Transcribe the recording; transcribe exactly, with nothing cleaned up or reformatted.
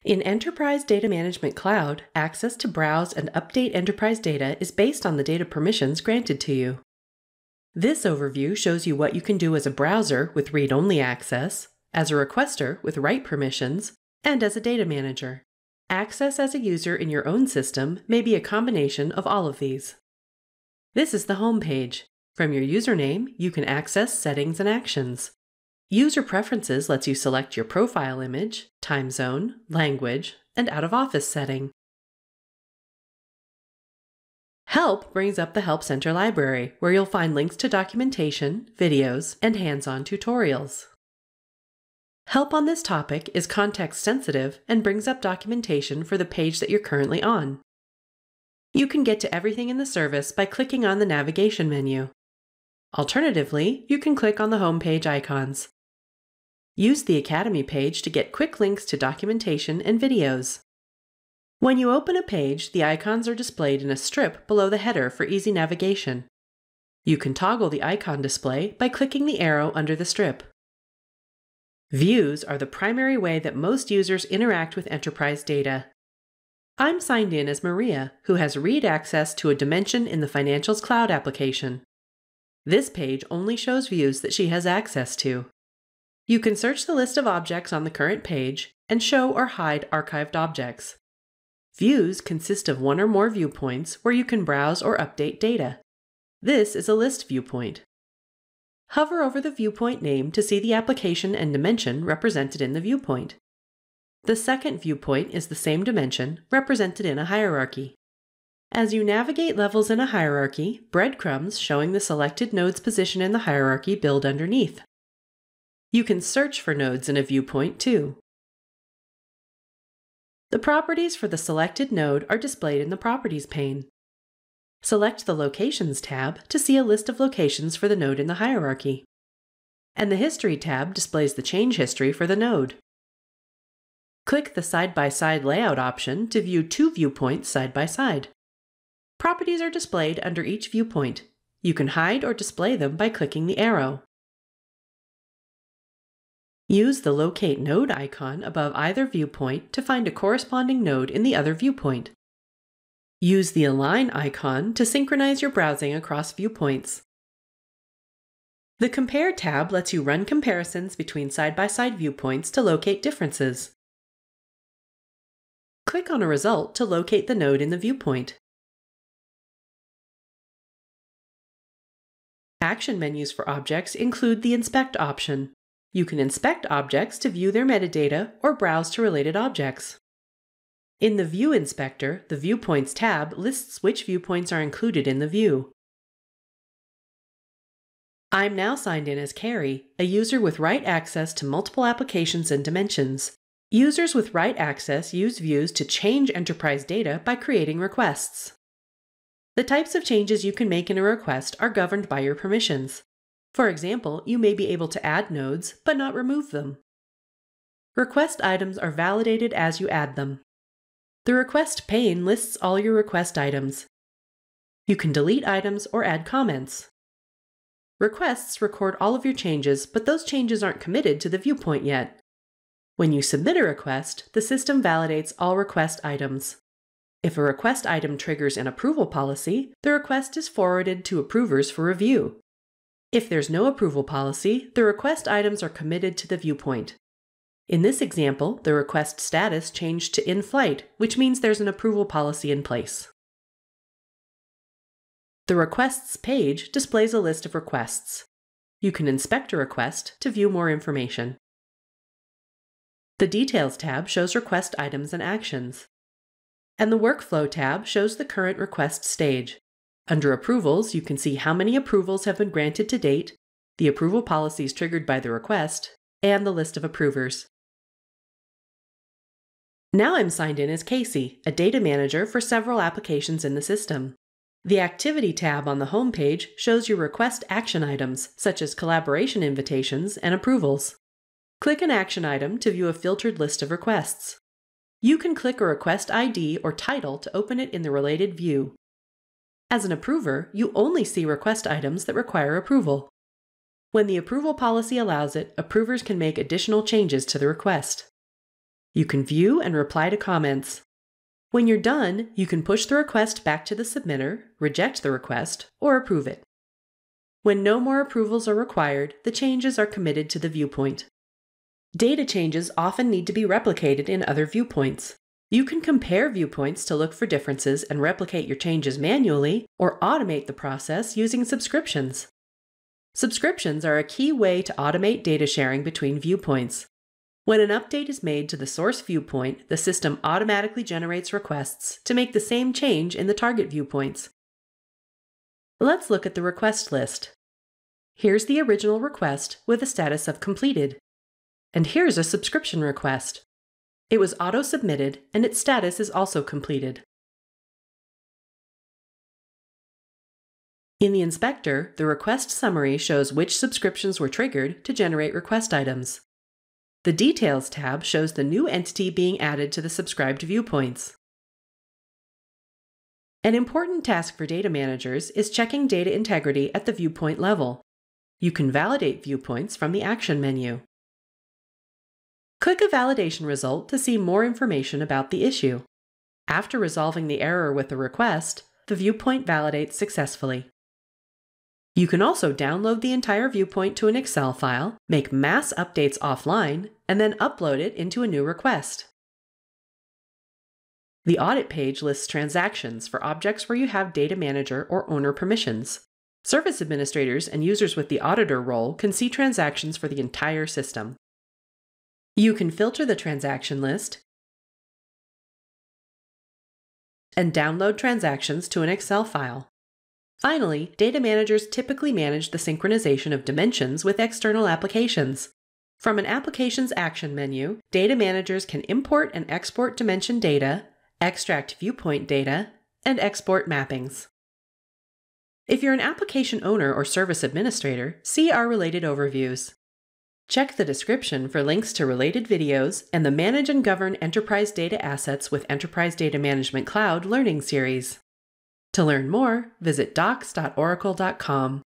In Enterprise Data Management Cloud, access to browse and update enterprise data is based on the data permissions granted to you. This overview shows you what you can do as a browser with read-only access, as a requester with write permissions, and as a data manager. Access as a user in your own system may be a combination of all of these. This is the home page. From your username, you can access settings and actions. User Preferences lets you select your profile image, time zone, language, and out-of-office setting. Help brings up the Help Center library, where you'll find links to documentation, videos, and hands-on tutorials. Help on this topic is context-sensitive and brings up documentation for the page that you're currently on. You can get to everything in the service by clicking on the navigation menu. Alternatively, you can click on the home page icons. Use the Academy page to get quick links to documentation and videos. When you open a page, the icons are displayed in a strip below the header for easy navigation. You can toggle the icon display by clicking the arrow under the strip. Views are the primary way that most users interact with enterprise data. I'm signed in as Maria, who has read access to a dimension in the Financials Cloud application. This page only shows views that she has access to. You can search the list of objects on the current page and show or hide archived objects. Views consist of one or more viewpoints where you can browse or update data. This is a list viewpoint. Hover over the viewpoint name to see the application and dimension represented in the viewpoint. The second viewpoint is the same dimension, represented in a hierarchy. As you navigate levels in a hierarchy, breadcrumbs showing the selected node's position in the hierarchy build underneath. You can search for nodes in a viewpoint too. The properties for the selected node are displayed in the Properties pane. Select the Locations tab to see a list of locations for the node in the hierarchy. And the History tab displays the change history for the node. Click the Side-by-Side Layout option to view two viewpoints side by side. Properties are displayed under each viewpoint. You can hide or display them by clicking the arrow. Use the Locate Node icon above either viewpoint to find a corresponding node in the other viewpoint. Use the Align icon to synchronize your browsing across viewpoints. The Compare tab lets you run comparisons between side-by-side viewpoints to locate differences. Click on a result to locate the node in the viewpoint. Action menus for objects include the Inspect option. You can inspect objects to view their metadata or browse to related objects. In the View Inspector, the Viewpoints tab lists which viewpoints are included in the view. I'm now signed in as Carrie, a user with write access to multiple applications and dimensions. Users with write access use views to change enterprise data by creating requests. The types of changes you can make in a request are governed by your permissions. For example, you may be able to add nodes, but not remove them. Request items are validated as you add them. The Request pane lists all your request items. You can delete items or add comments. Requests record all of your changes, but those changes aren't committed to the viewpoint yet. When you submit a request, the system validates all request items. If a request item triggers an approval policy, the request is forwarded to approvers for review. If there's no approval policy, the request items are committed to the viewpoint. In this example, the request status changed to in flight, which means there's an approval policy in place. The Requests page displays a list of requests. You can inspect a request to view more information. The Details tab shows request items and actions. And the Workflow tab shows the current request stage. Under Approvals, you can see how many approvals have been granted to date, the approval policies triggered by the request, and the list of approvers. Now I'm signed in as Casey, a data manager for several applications in the system. The Activity tab on the home page shows your request action items, such as collaboration invitations and approvals. Click an action item to view a filtered list of requests. You can click a request I D or title to open it in the related view. As an approver, you only see request items that require approval. When the approval policy allows it, approvers can make additional changes to the request. You can view and reply to comments. When you're done, you can push the request back to the submitter, reject the request, or approve it. When no more approvals are required, the changes are committed to the viewpoint. Data changes often need to be replicated in other viewpoints. You can compare viewpoints to look for differences and replicate your changes manually, or automate the process using subscriptions. Subscriptions are a key way to automate data sharing between viewpoints. When an update is made to the source viewpoint, the system automatically generates requests to make the same change in the target viewpoints. Let's look at the request list. Here's the original request with a status of completed. And here's a subscription request. It was auto-submitted, and its status is also completed. In the inspector, the request summary shows which subscriptions were triggered to generate request items. The Details tab shows the new entity being added to the subscribed viewpoints. An important task for data managers is checking data integrity at the viewpoint level. You can validate viewpoints from the Action menu. Click a validation result to see more information about the issue. After resolving the error with the request, the viewpoint validates successfully. You can also download the entire viewpoint to an Excel file, make mass updates offline, and then upload it into a new request. The Audit page lists transactions for objects where you have data manager or owner permissions. Service administrators and users with the auditor role can see transactions for the entire system. You can filter the transaction list and download transactions to an Excel file. Finally, data managers typically manage the synchronization of dimensions with external applications. From an application's action menu, data managers can import and export dimension data, extract viewpoint data, and export mappings. If you're an application owner or service administrator, see our related overviews. Check the description for links to related videos and the Manage and Govern Enterprise Data Assets with Enterprise Data Management Cloud learning series. To learn more, visit docs dot oracle dot com.